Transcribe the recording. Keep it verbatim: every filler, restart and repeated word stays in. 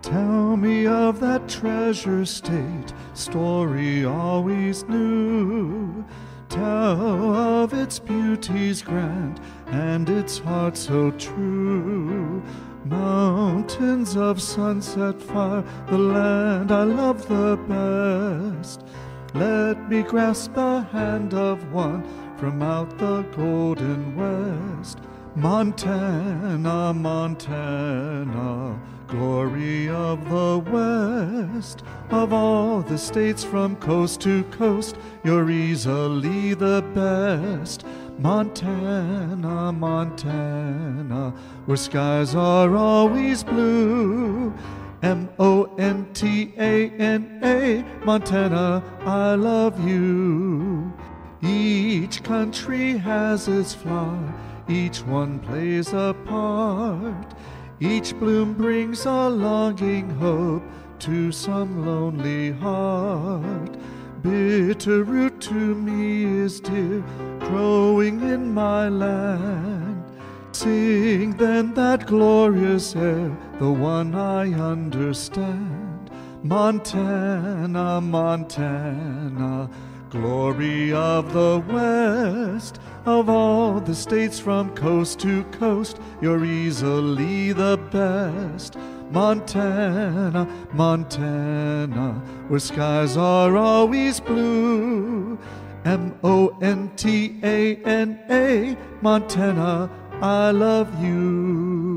Tell me of that treasure state, story always new. Tell of its beauties grand and its heart so true. Mountains of sunset fire, the land I love the best. Let me grasp the hand of one from out the golden west. Montana, Montana, glory of the West. Of all the states from coast to coast, you're easily the best. Montana, Montana, where skies are always blue. M O N T A N A, Montana, I love you. Each country has its flower, each one plays a part. Each bloom brings a longing hope to some lonely heart. Bitterroot to me is dear, growing in my land. Sing then that glorious air, the one I understand. Montana, Montana, glory of the West. Of all the states from coast to coast, you're easily the best. Montana, Montana, where skies are always blue. M O N T A N A, Montana, I love you.